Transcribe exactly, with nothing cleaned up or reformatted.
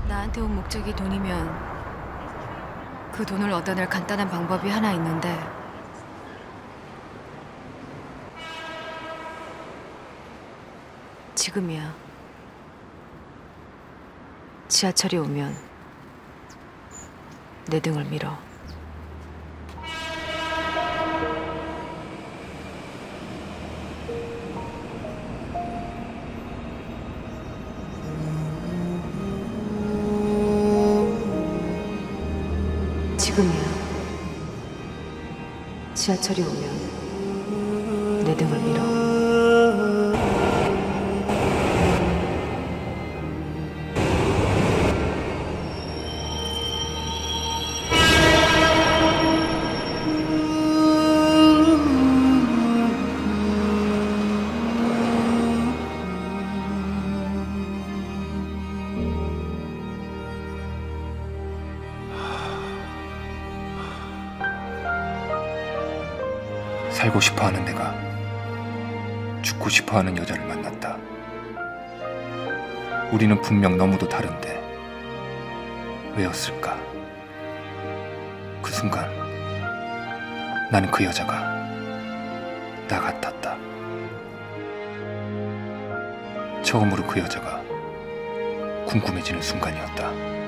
나한테 온 목적이 돈이면 그 돈을 얻어낼 간단한 방법이 하나 있는데 지금이야. 지하철이 오면 내 등을 밀어. 지금이야. 지하철이 오면 내 등을 밀어. 살고 싶어하는 내가 죽고 싶어하는 여자를 만났다. 우리는 분명 너무도 다른데 왜였을까? 그 순간 나는 그 여자가 나 같았다. 처음으로 그 여자가 궁금해지는 순간이었다.